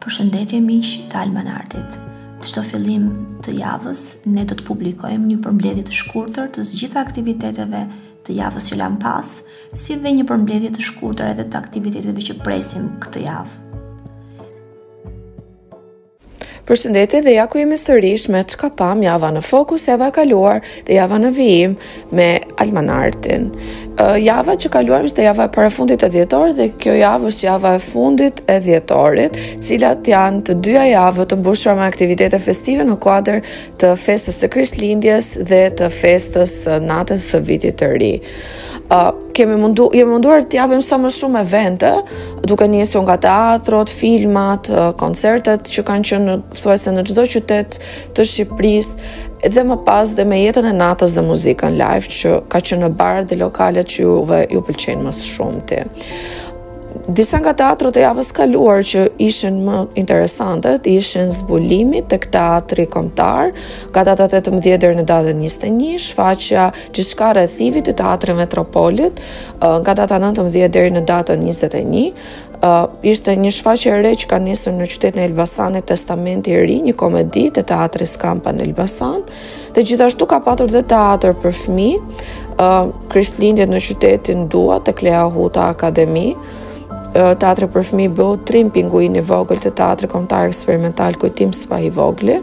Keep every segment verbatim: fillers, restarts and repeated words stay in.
Përshëndetje miq të Almanartit. Çdo fillim të javës ne do të publikojmë një përmbledhje të shkurtër të gjitha aktiviteteve të javës që lan pas, si dhe një përmbledhje të shkurtër edhe të aktiviteteve që presim këtë javë. Përshëndetje dhe ja ku jemi sërish me çka pam java në fokus, java e kaluar dhe java në vijim me Almanartin. Uh, java që kaluam ishte java e parafundit e dhjetorit dhe kjo javë është java e fundit e dhjetorit, cilat janë të dyja javë të mbushura me aktivitete festive në kuadër të festës së Krishtlindjes dhe të festës së natës së vitit të ri. Uh, kemi mundu, jemi munduar të japim sa më shumë evente, duke nisur nga teatrot, filmat, uh, koncertet që kanë qenë thuajse në çdo qytet të Shqipërisë dhe më pas dhe me jetën e natës dhe muzikën live që ka qenë në barë dhe lokalet që juve ju pëlqejnë më shumë ti. Disa nga teatrot e javës kaluar që ishin më interesante ishin Zbulimi tek Teatri Kombëtar nga data tetëmbëdhjetë deri në datën njëzet e një, shfaqja Gjithçka rreth Thivit të Teatrit Metropolit nga data nëntëmbëdhjetë deri në datën njëzet e një. Uh, ishte një shfaqje e re që ka nisur në qytetin e Elbasanit, Testamenti i ri, një komedi të Teatri Skampa në Elbasan, dhe gjithashtu ka patur dhe teatr për fëmijë, uh, Krishtlindjet në qytetin Dua tek Lea Huta Akademi, uh, teatri për fëmijë Beutrim, Pinguini i vogël të Teatrit Kombëtar Eksperimental Kujtim Spa i vogli,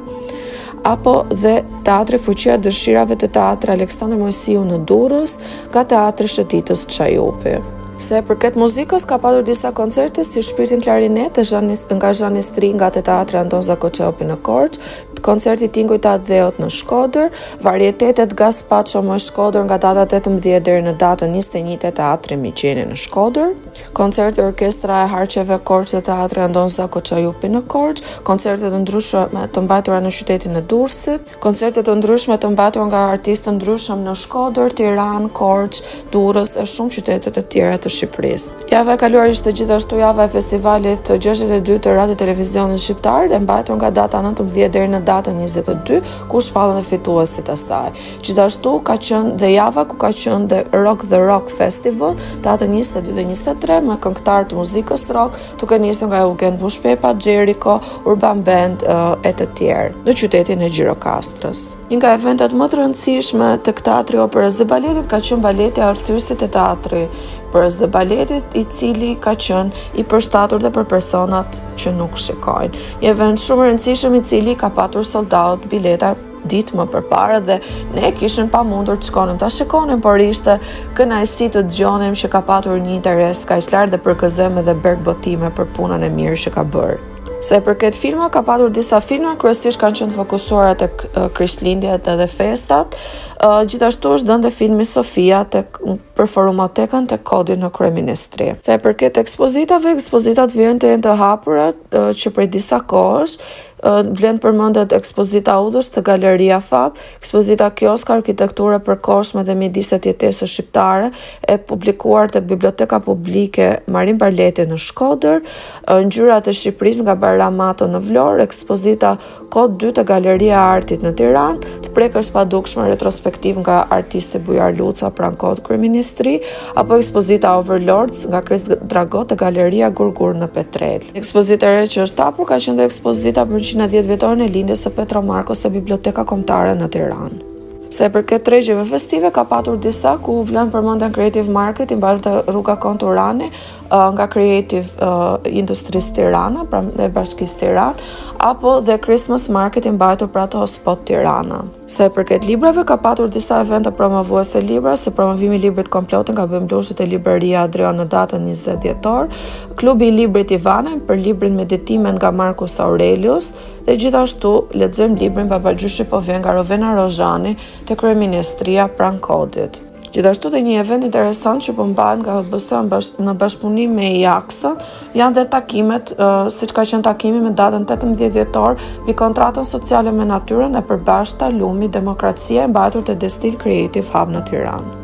apo dhe Teatri Fuqia e Dëshirave të Teatri Aleksandër Mojsiu në Durrës, nga Teatri Shëtitës Çajupi. Se përket muzikës ka patur disa koncerte si Shpirtin Klarinet nga Zhani Stri nga te Teatri Anton Zakoçopi në Korçë, koncerti Tingujt e Adheut në Shkodër, varietetet Gazpacho më Shkodër nga data tetëmbëdhjetë deri në datën njëzet e një te Teatri Miqeni në Shkodër, koncerti Orkestra e Harqeve Korçë te Teatri Anton Zakoçopi në Korçë, koncerte të ndryshme të mbajtura në qytetin e Durrësit, koncerte të ndryshme të mbajtura nga artistë të ndryshëm në Shkodër, Tiranë, Korçë, Durrës e shumë qytete të tjera të Shqipërisë. Java e kaluar ishte gjithashtu java e festivalit gjashtëdhjetë e dy të Radio Televizionit Shqiptar dhe mbajtur nga data nëntëmbëdhjetë deri në datën njëzet e dy, ku shpallën e fituesit e saj. Gjithashtu ka qenë dhe java ku ka qenë dhe Rock the Rock Festival, datën njëzet e dy dhe njëzet e tre me këngëtar të muzikës rock, duke nisur nga Eugen Bushpepa, Jericho, Urban Band uh, e të tjerë në qytetin e Gjirokastrës. Një nga eventet më të rëndësishme tek Teatri Operës dhe Baletit ka qenë baleti Arthyrsit e Teatri Operës dhe Baletit, i cili ka qenë i përshtatur dhe për personat që nuk shikojnë. Një event shumë i rëndësishëm i cili ka patur sold out bileta ditë më përpara dhe ne kishim pamundur të shkonim ta shikonim, por ishte kënaqësi të dëgjonim që ka patur një interes kaq lartë dhe përgëzim edhe berkbotime për punën e mirë që ka bërë. Se përket filma, ka patur disa filma, kryesisht kanë qenë fokusuara tek uh, Krishtlindjet edhe festat. Uh, gjithashtu është dhënë filmi Sofia tek për forumotekën tek Kodi në Kryeministri. Se përket ekspozitave, ekspozitat vijnë të jenë të hapura uh, që prej disa kohësh, uh, vlen përmendet ekspozita Udhës të Galeria Fab, ekspozita Kiosk Arkitekture përkohshme dhe mjediset jetesës shqiptare e publikuar tek Biblioteka Publike Marin Barleti në Shkodër, uh, ngjyrat e Shqipërisë nga Baramato në Vlorë, ekspozita Kod dy të Galeria e Artit në Tiranë, të prekësh padukshme retrospektiv nga artisti Bujar Luca pranë Kod Kryeministri, apo ekspozita Overlords nga Kris Dragot të Galeria Gurgur në Petrel. Ekspozita e re që është hapur ka qenë ekspozita për njëqind e dhjetë vjetorin e lindjes së Petro Markos te Biblioteka Kombëtare në Tiranë. Se përket tregjeve festive ka patur disa ku vlen përmendjen Creative Market i mbajtur te Rruga Konturani uh, nga Creative uh, Industries Tirana, pra e Bashkisë Tiranë, apo dhe Christmas Market i mbajtur për ato Spot Tirana. Se përket librave ka patur disa evente promovuese libra, si promovimi i librit Komplotin nga Bëmblushit e Libreria Adrian në datën njëzet dhjetor, klubi i librit Ivane për librin Meditimet nga Marcus Aurelius dhe gjithashtu lexojmë librin Babagjyshi po vjen nga Rovena Rozhani te Kryeministria pranë Kodit. Gjithashtu dhe një event interesant që po mbahet nga H B S bash, në bashkëpunim me I A K S-ën, janë dhe takimet, uh, siç ka qenë takimi me datën tetëmbëdhjetë dhjetor mbi kontratën sociale me natyrën e përbashkëta Lumi Demokracia e mbajtur te Destil Creative Hub në Tiranë.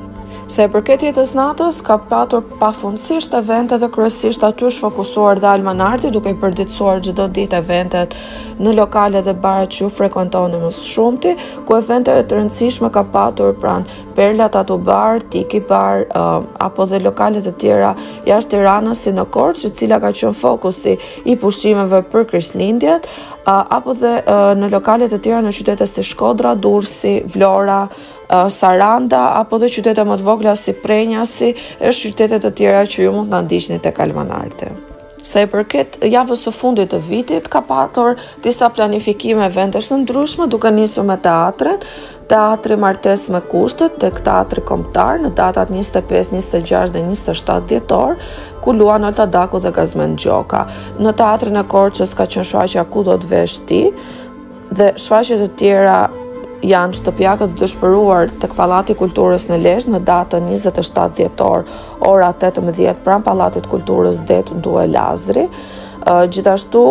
Se përket jetës natës, ka patur pafundësisht evente dhe kryesisht aty është fokusuar dhe Almanarti, duke i përditësuar çdo ditë eventet në lokale dhe bare që ju frekuentoni më së shumti, ku evente të rëndësishme ka patur pranë Perla Tattoo Bar, Tiki Bar, uh, apo dhe lokale të tjera jashtë Tiranës si në Korçë, e cila ka qenë fokusi i pushimeve për Krishtlindjet, uh, apo dhe uh, në lokale të tjera në qytete si Shkodra, Durrësi, Vlora, Uh, Saranda, apo dhe qytete më të vogla si Prenjasi, e qytete të tjera që ju mund të ndiqni tek Almanarti. Sa i përket javës së fundit të vitit, ka patur disa planifikime eventesh të ndryshme, duke nisur me teatrin, Teatri Martes me Kushtet tek Teatri Kombëtar në datat njëzet e pesë, njëzet e gjashtë dhe njëzet e shtatë dhjetor, ku luan Olta Daku dhe Gazmen Gjoka. Në Teatrin e Korçës ka qenë shfaqja Ku do të vesh ti, dhe shfaqjet të tjera janë shtëpiakët të dëshpëruar tek Pallati i Kulturës në Lezhë në datën njëzet e shtatë dhjetor, ora tetëmbëdhjetë pranë Pallatit të Kulturës det Due Lazri. Uh, gjithashtu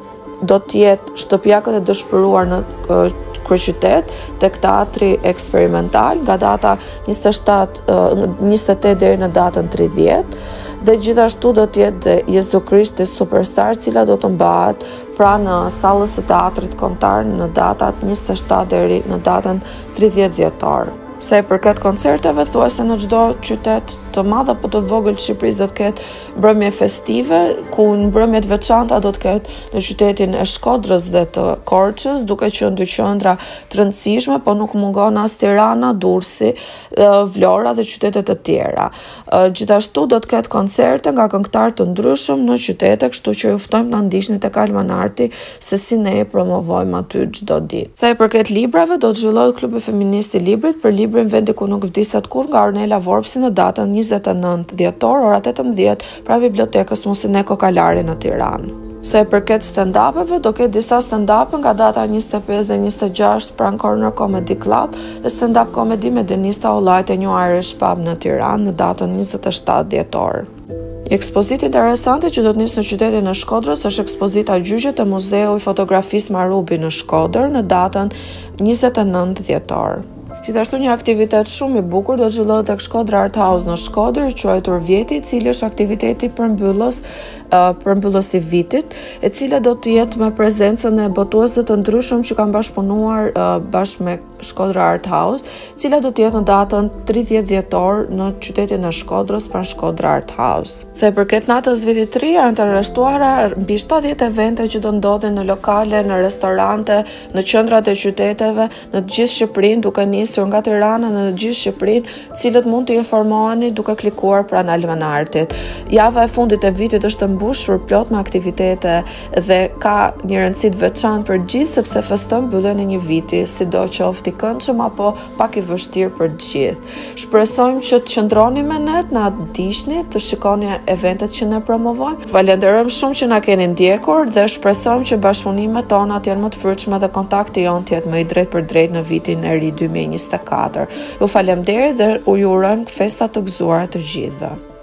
do të jetë shtëpiakët e dëshpëruar në uh, kryeqytet tek Teatri Eksperimental nga data njëzet e shtatë, uh, njëzet e tetë deri në datën tridhjetë. Dhe gjithashtu do të jetë dhe Jezu Krishti Superstar, cila do të mbahet pranë sallës së Teatrit Kombëtar në datat njëzet e shtatë deri në datën tridhjetë dhjetor. Sa i përket koncerteve, thuajse në çdo qytet të madh apo të vogël të Shqipërisë do të ketë mbrëmje festive, ku në mbrëmje të veçanta do të ketë në qytetin e Shkodrës dhe të Korçës, duke qenë dy qendra të rëndësishme, po nuk mungon as Tirana, Durrësi, Vlora dhe qytete të tjera. Gjithashtu do të ketë koncerte nga këngëtarë të ndryshëm në qytete, kështu që ju ftojmë ta ndiqni tek Almanarti se si ne e promovojmë aty çdo ditë. Sa i përket librave, do të zhvillohet klubi feminist i librit për librin Vendi ku nuk vdiset kur nga Ornela Vorpsi në datën njëzet e nëntë dhjetor, ora tetëmbëdhjetë, pra bibliotekës Musineko Kalari në Tiranë. Sa i përket stand-upeve, do ketë disa stand-up nga data njëzet e pesë dhe njëzet e gjashtë pranë Corner Comedy Club dhe stand-up comedy me Denista Ollajt e New Irish Pub në Tiranë në datën njëzet e shtatë dhjetor. Një ekspozitë interesante që do të nisë në qytetin e Shkodrës është ekspozita Gjyqet e Muzeu i Fotografisë Marubi në Shkodër në datën njëzet e nëntë dhjetor. Gjithashtu një aktivitet shumë i bukur do të zhvillohet tek Shkodra Art House në Shkodër, i quajtur Vjeti, i cili është aktiviteti përmbyllës uh, përmbyllës i vitit, e cila do të jetë me prezencën e botuesve të ndryshëm që kanë bashkëpunuar uh, bashkë me Shkodra Art House, cila do të jetë në datën tridhjetë dhjetor në qytetin e Shkodrës pranë Shkodra Art House. Sa i përket natës vitit të ri, janë të arrestuara mbi shtatëdhjetë evente që do ndodhin në lokale, në restorante, në qendrat e qyteteve, në të gjithë Shqipërinë, duke nisur nga Tirana në të gjithë Shqipërinë, cilët mund të informoheni duke klikuar pranë Almanartit. Java e fundit e vitit është mbushur plot me aktivitete dhe ka një rëndësi të veçantë për gjithë, sepse feston mbylljen e një viti, sidoqoftë i këndshëm apo pak i vështirë për gjithë. Shpresojmë që të qëndroni me ne, na ndiqni, të shikoni eventet që ne promovojmë. Falenderojmë shumë që na keni ndjekur dhe shpresojmë që bashkëpunimet tona të jenë më të frytshme dhe kontakti jon të jetë më i drejt për drejt në vitin e ri dy mijë e njëzet e katër. Ju faleminderit dhe ju urojmë festa të gëzuara të gjithëve.